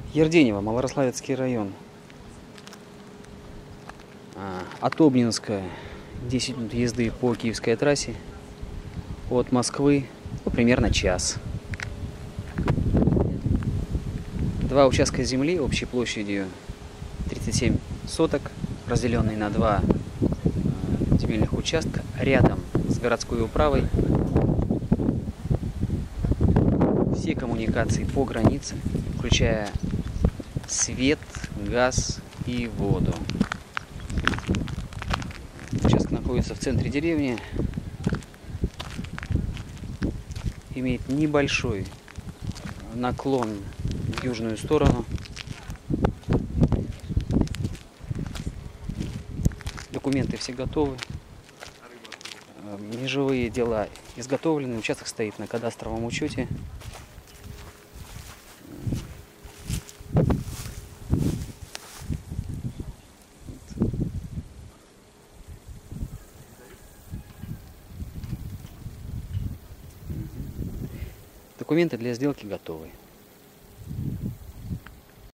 Ерденево, Малорославецкий район. От Обнинска 10 минут езды по Киевской трассе. От Москвы примерно час. Два участка земли общей площадью 37 соток, разделенные на два земельных участка рядом с городской управой. Все коммуникации по границе, включая свет, газ и воду. Участок находится в центре деревни, имеет небольшой наклон в южную сторону. Документы все готовы, межевые дела изготовлены, участок стоит на кадастровом учете. Документы для сделки готовы.